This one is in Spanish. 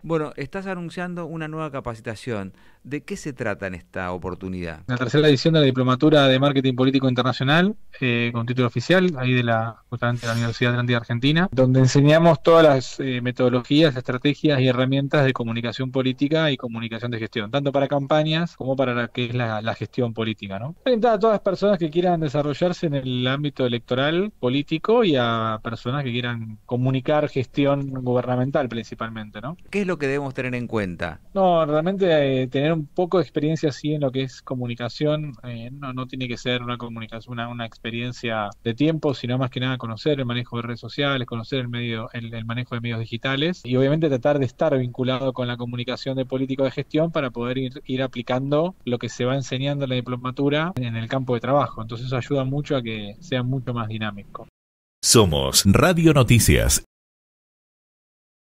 Bueno, estás anunciando una nueva capacitación. ¿De qué se trata en esta oportunidad? La tercera edición de la Diplomatura de Marketing Político Internacional, con título oficial, ahí justamente de la Universidad de Andina Argentina, donde enseñamos todas las metodologías, estrategias y herramientas de comunicación política y comunicación de gestión, tanto para campañas como para lo que es la gestión política, ¿no? Orientada a todas las personas que quieran desarrollarse en el ámbito electoral, político y a personas que quieran comunicar gestión gubernamental principalmente, ¿no? ¿Qué es lo que debemos tener en cuenta? No, realmente tener un poco de experiencia así en lo que es comunicación, no tiene que ser una comunicación, una experiencia de tiempo, sino más que nada conocer el manejo de redes sociales, conocer el manejo de medios digitales y obviamente tratar de estar vinculado con la comunicación de político de gestión para poder ir aplicando lo que se va enseñando en la diplomatura en el campo de trabajo. Entonces eso ayuda mucho a que sea mucho más dinámico. Somos Radio Noticias.